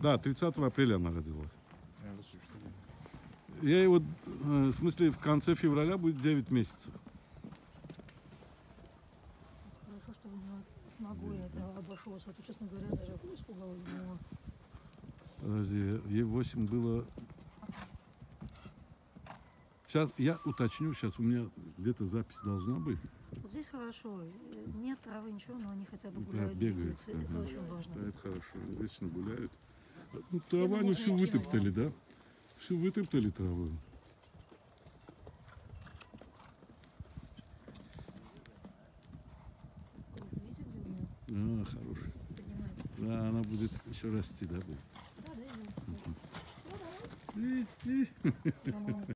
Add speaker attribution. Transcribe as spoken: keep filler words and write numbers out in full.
Speaker 1: Да, тридцатого апреля она родилась. Я его, в смысле, в конце февраля будет девять месяцев.
Speaker 2: Хорошо, что у него с ногой это обошлось. Вот, честно говоря, даже испугалась, думала.
Speaker 1: Разве ей восемь было... Сейчас я уточню, сейчас у меня где-то запись должна быть.
Speaker 2: Вот здесь хорошо. Нет травы, ничего, но они хотя бы
Speaker 1: Да,
Speaker 2: гуляют,
Speaker 1: бегают.
Speaker 2: бегают.
Speaker 1: Ага.
Speaker 2: Это очень важно.
Speaker 1: Да, это хорошо. Они вечно гуляют. Ну, трава они всю вытоптали, да? Всю вытоптали траву. А, хороший. Да, она будет еще расти, да, будет?
Speaker 2: Да, да, да.